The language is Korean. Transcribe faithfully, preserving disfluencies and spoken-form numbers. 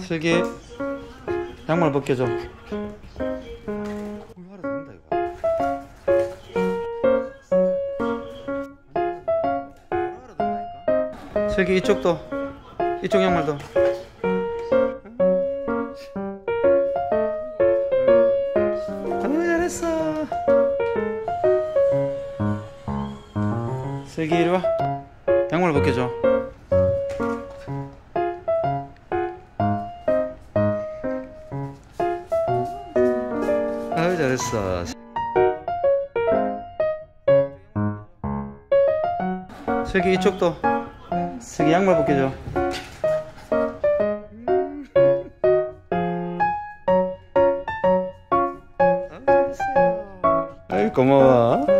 슬기 양말 벗겨줘. 슬기 이쪽도, 이쪽 양말도. 아유 잘했어. 슬기 이리와. 양말 벗겨줘. 아유 잘했어. 슬기 이쪽도. 슬기 양말 벗겨줘. 아유 고마워.